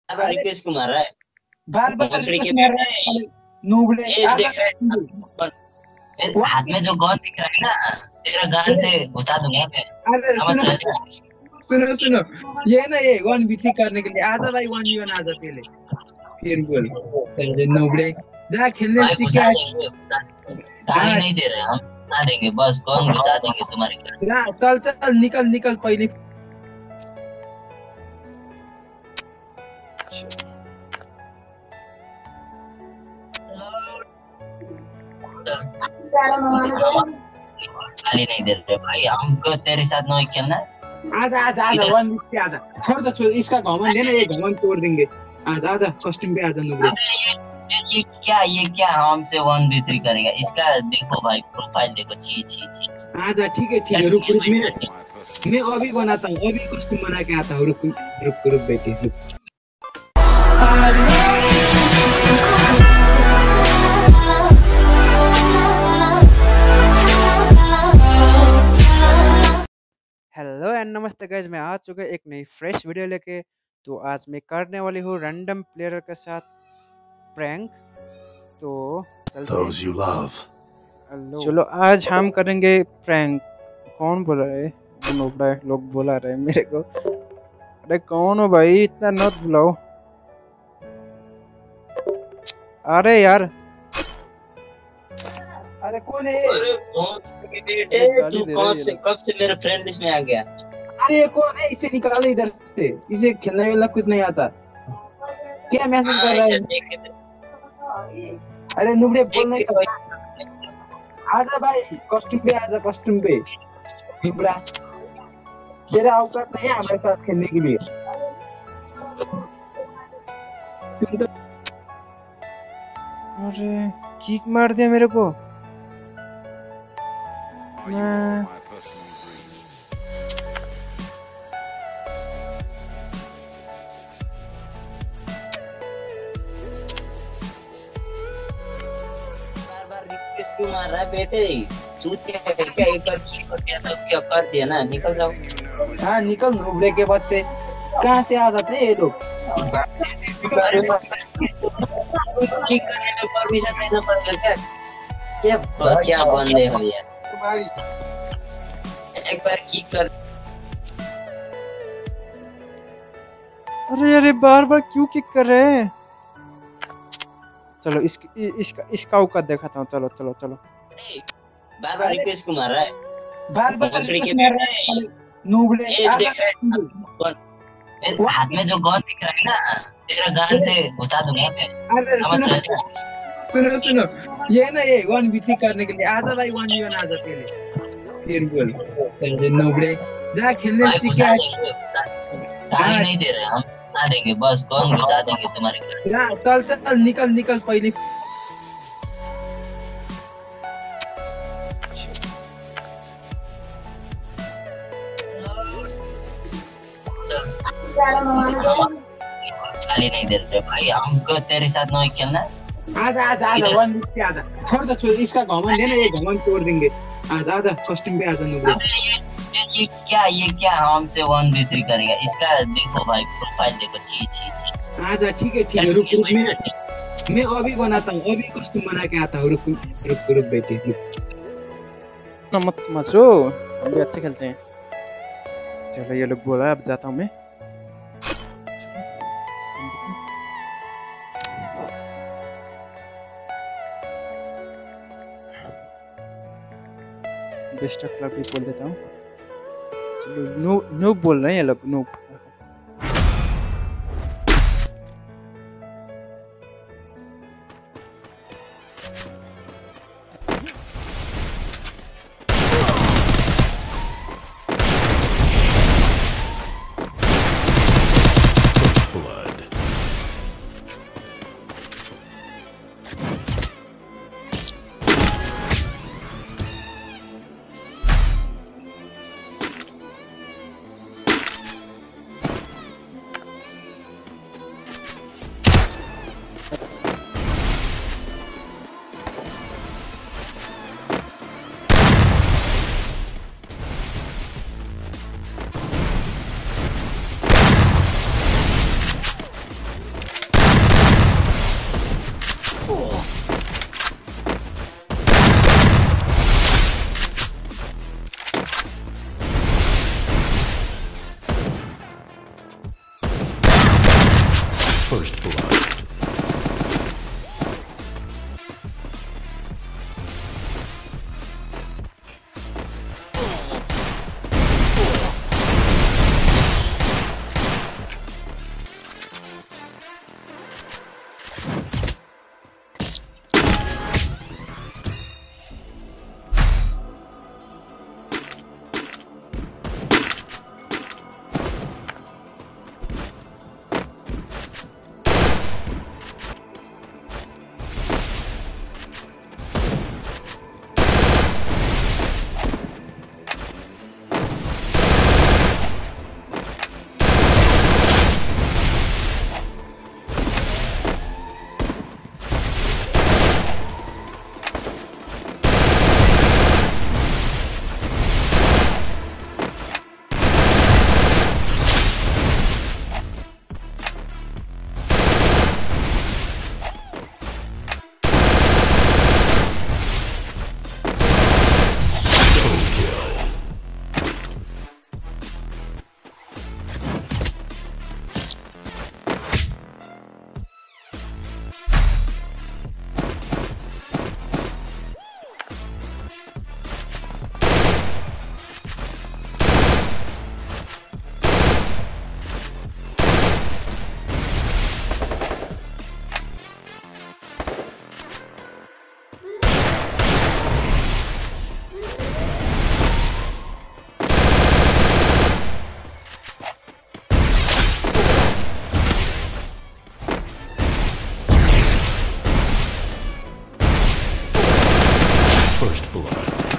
बार request क्यों मार रहा है? बार बार भोसड़ी के रिक्वेस्ट मार रहा है नूबड़े। देख रहा है हाथ में जो गन दिख रहा है ना, तेरा गन से घुसा दूंगा मैं। अरे समझ सुनो रहे सुनो ये ना ये 1v3 करने के लिए आजा भाई 1v1 आजा पहले फिर बोल चल नूबड़े जा खेलने भाई सीख घुसा के देंगे, गाली नहीं दे रहे हम, घुसा देंगे बस, गन घुसा देंगे तुम्हारे घर। ना चल चल निकल निकल पहले। गाली नहीं दे रहे भाई, हमको तेरे साथ नहीं खेलना। आजा आजा आजा 1v3 आजा। छोड़ दो छोड़, इसका घमंड है ना, ये घमंड तोड़ देंगे। आजा आजा कॉस्ट्यूम पे आजा नूबड़े। ये क्या हमसे 1v3 करेगा? इसका देखो भाई प्रोफाइल देखो, छी छी छी। आजा ठीक है रुक रुक मैं अभी बनाता हूँ, अभी कॉस्ट्यूम बना के आता हूँ। रुक रुक रुक बेटी रुक। हेलो एंड नमस्ते गाइज, मैं आ चुका एक नई फ्रेश वीडियो लेके। तो आज मैं करने वाली हूँ रैंडम प्लेयर के साथ प्रैंक। तो Those you love. चलो आज हम करेंगे प्रैंक। कौन बोला है? लोग बोला रहे मेरे को। अरे कौन हो भाई, इतना मत बुलाओ। अरे यार, अरे कौन है? अरे बेटे तू कौन से कब से मेरे फ्रेंड लिस्ट में आ गया? अरे कौन है? इसे निकालो इधर से, इसे खेलने वाला कुछ नहीं आता। क्या मैसेज कर रहा है? अरे नुबड़े बोल नहीं सकता। आजा भाई कॉस्ट्यूम पे आजा, कॉस्ट्यूम पे। नुबड़ा तेरा औकात नहीं है हमारे साथ खेलने के लिए। तुम तो अरे किक मार दिया मेरे को। मैं बार रिक्वेस्ट क्यों मार रहा है बेटे? चूतिया है क्या? एक बार ठीक हो गया तो क्या कर दिया ना, निकल जाओ। हाँ निकल नुबड़े के बच्चे, कहाँ से आ जाते हैं ये लोग? ठीक करने में परमिशन देना पड़ता क्या? क्या बंदे हो यार, एक बार किक कर। अरे बार बार क्यों किक कर रहे हैं? चलो इसका औकात दिखाता हूँ। चलो चलो चलो। बार बार रिक्वेस्ट क्यों मार रहा है? बार बार भोसड़ी के मार रहा है नुबड़े। देख रहा है हाथ में जो गन दिख रहा है ना, तेरा गन से घुसा दूंगा मैं। अरे समझ रहे हो? सुनो ये ना ये 1v3 करने के लिए आजा भाई 1v1 आजा पहले फिर बोल चल नुबड़े जा खेलने सीख के। गाली नहीं दे रहे हम, घुसा देंगे बस, गन घुसा देंगे तुम्हारे घर। ना चल चल निकल निकल पहले। गाली नहीं दे रहे भाई, हमको तेरे साथ नहीं खेलना। आजा आजा आजा 1v3 आजा। छोड़ दो छोड़, इसका घमंड है ना, ये घमंड तोड़ देंगे। आजा आजा कॉस्ट्यूम पे आजा नुबड़े। ये क्या हमसे 1v3 करेगा? इसका देखो भाई प्रोफाइल देखो, छी छी छी। आजा ठीक है रुक रुक मैं अभी बनाता हूँ, अभी कॉस्ट्यूम बना के आता हूँ। रुक रुक रुक बेटे रुक। मत समझो, हम भी अच्छे खेलते हैं। चलो ये लोग बोला, अब जाता हूँ मैं। बेस्ट ऑफ लक भी बोल देता हूँ। चलो नूब बोल रहे हैं ये लोग, noob. First blood. First blood.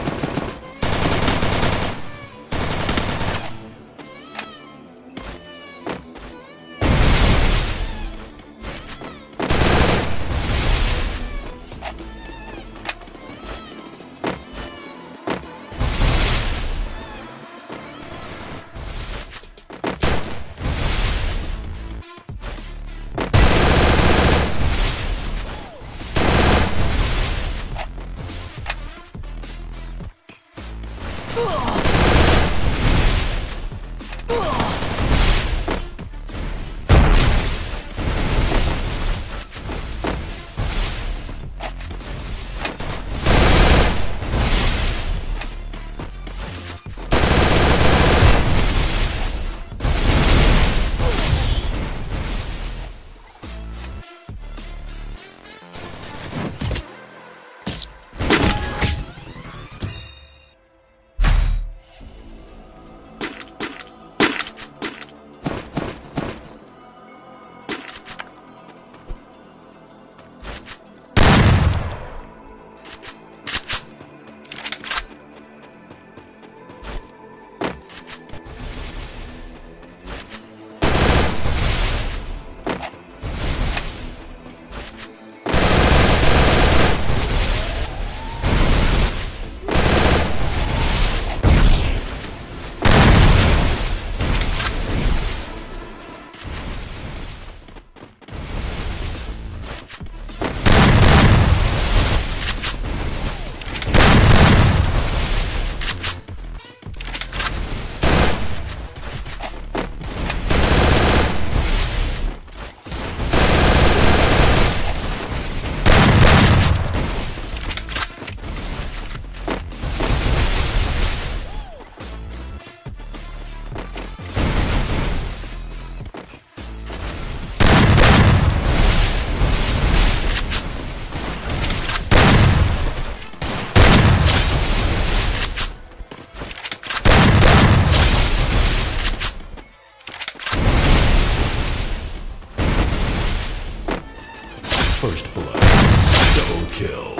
First blood. Double kill.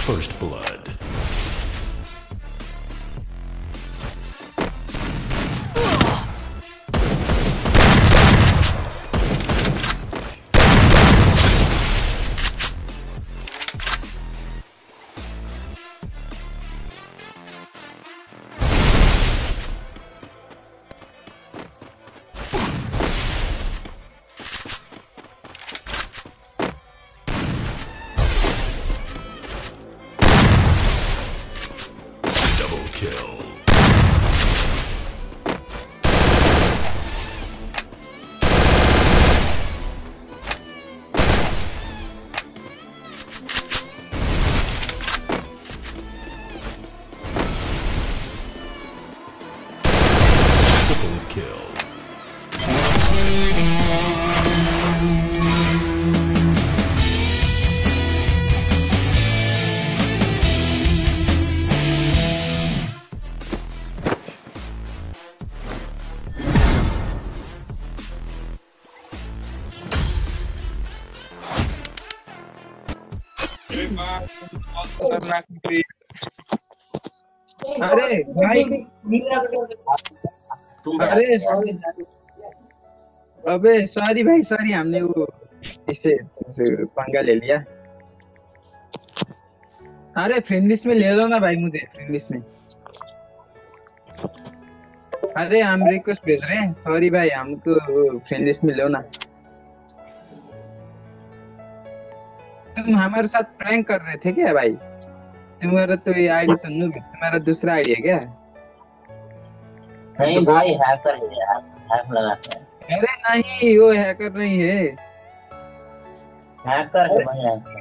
First blood. Double kill. Triple kill. अरे भाई, अरे सॉरी, अबे सॉरी भाई, सॉरी, हमने वो इसे पंगा ले लिया। अरे फ्रेंड लिस्ट में ले लो ना भाई, मुझे फ्रेंड लिस्ट में। अरे हम रिक्वेस्ट भेज रहे हैं, सॉरी भाई, हमको फ्रेंड लिस्ट में लो ना। तुम हमारे साथ प्रैंक कर रहे थे क्या भाई? तुम्हारा तो ये आईडी तो नूब है, तुम्हारा दूसरा आईडी है क्या? नहीं भाई, हैकर है, हैक लगाता है। अरे नहीं, वो हैकर नहीं है। हैकर है भैया।